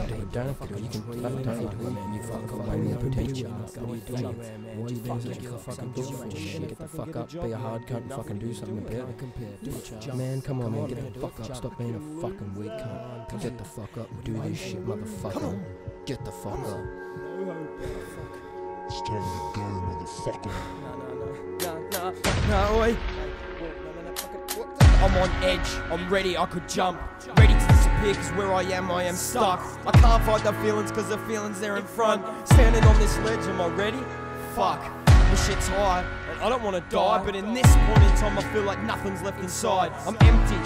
do it, don't have to do it. You can don't do it, man. You fucking way more potential. What are you doing? Why are you being such a fucking pussy for shit? Get the fuck up, be a hard cunt and fucking do something about it. Man, come on, man, get the fuck up. Stop being a fucking weak cunt. Get the fuck up and do this shit, motherfucker. Get the fuck up. It's time to go, motherfucker. No, wait. I'm on edge, I'm ready, I could jump. Ready to disappear, cause where I am stuck. I can't fight the feelings, cause the feelings there in front. Standing on this ledge, am I ready? Fuck, the shit's high, and I don't wanna die. But in this point in time, I feel like nothing's left inside. I'm empty,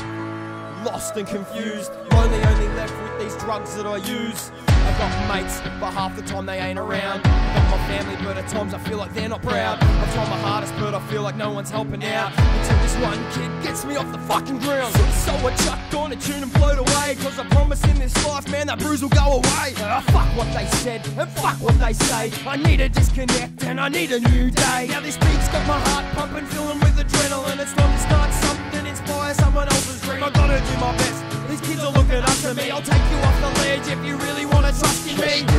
lost and confused, lonely, only left with these drugs that I use. I've got mates, but half the time they ain't around. Got my family, but at times I feel like they're not proud. I've tried my hardest, but I feel like no one's helping out. Until this one kid gets me off the fucking ground. So I chucked on a tune and float away, cause I promise in this life, man, that bruise will go away. Fuck what they said, and fuck what they say. I need a disconnect, and I need a new day. Now this beat's got my heart pumping, filling with adrenaline. It's time to start something, inspire someone else's dream. I gotta do my best. These kids are looking up to me. I'll take you off the ledge if you really wanna trust in me.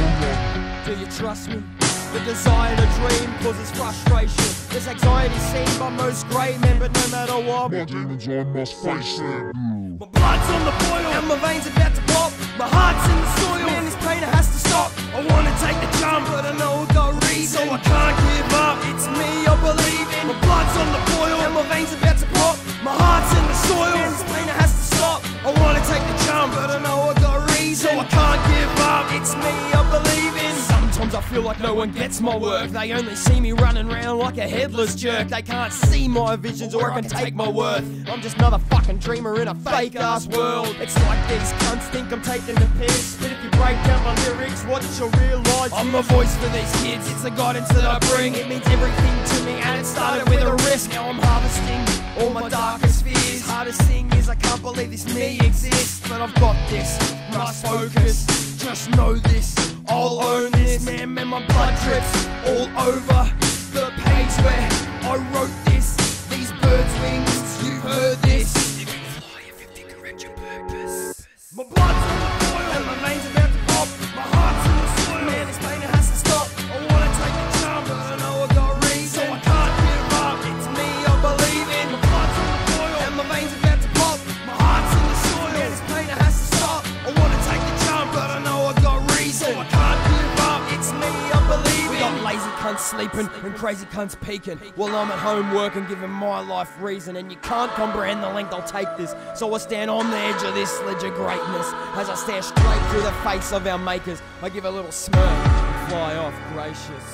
Do you trust me? The desire to dream causes frustration. This anxiety seen by most great men, but no matter what, My demons, I must face them. my blood's on the boil and my veins about to pop. My heart's in the soil, man, this pain has to stop. I wanna take the jump, but I know I've got reason, so I can't give up. It's me I believe in. My blood's on the boil and my veins about to pop. My heart's in the soil, man, this pain has to stop. I wanna take the jump, but I know I got reason, so I can't give up. It's me I believe in. Sometimes I feel like no one gets my work. They only see me running around like a headless jerk. They can't see my visions or I can take my worth. I'm just another fucking dreamer in a fake ass world. It's like these cunts think I'm taking the piss, but if you break down my lyrics, what you'll realise, I'm the voice for these kids. It's the guidance that I bring. It means everything to me, and it started with a risk. Now I'm harvesting all my darkest fears. Hardest thing is I can't believe this me exists, but I've got this, must focus. Just know this, I'll own this. Man, my blood drips all over the page where I wrote this. These birds' wings, you've heard this. You can fly if you think around your purpose. My blood's on the boil and my veins about to pop. My heart's in the soil, man, this pain has to stop. I wanna take the jump, but I know I got reason, so I can't give up. It's me I believe in. My blood's on the boil and my veins about to pop. My heart's in the soil, man, this pain has to stop. I wanna take the jump, but I know I got reason, so I can't give up. It's me I believe in. We got lazy cunts sleeping and crazy cunts peeking, while I'm at home working, giving my life reason. And you can't comprehend the length I'll take this, so I stand on the edge of this ledge of greatness. As I stare straight through the face of our makers, I give a little smirk and fly off gracious.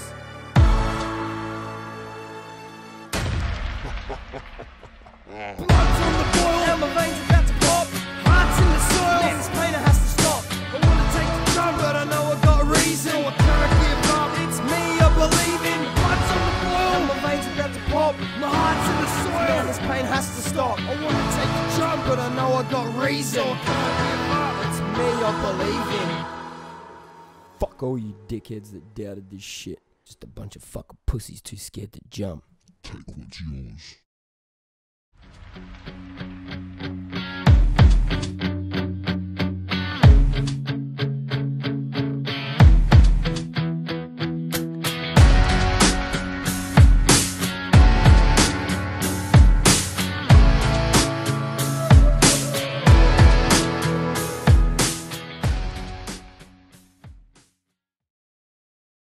Blood's on the boil and my veins about to pop. Heart's in the soil, man, this pain has to stop. I wanna take the jump, but I know I got reason, so I can't give up. It's me I believe in. Blood's on the boil and my veins about to pop. My heart's in the soil, man, this pain has to stop. I wanna take the jump, but I know I got reason, so I can't give up. It's me I believe in. Fuck all you dickheads that doubted this shit. Just a bunch of fucking pussies too scared to jump. Take what's yours.